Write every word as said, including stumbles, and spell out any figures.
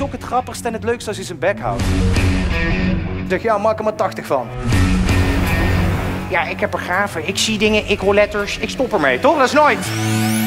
ook het grappigste en het leukste als hij zijn bek houdt. Ik zeg, ja, maak er maar tachtig van. Ja, ik heb er gaven. Ik zie dingen, ik hoor letters, ik stop ermee, toch? Dat is nooit.